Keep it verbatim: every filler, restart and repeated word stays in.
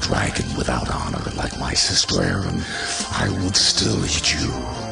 dragon without honor like my sister Aaron, I would still eat you.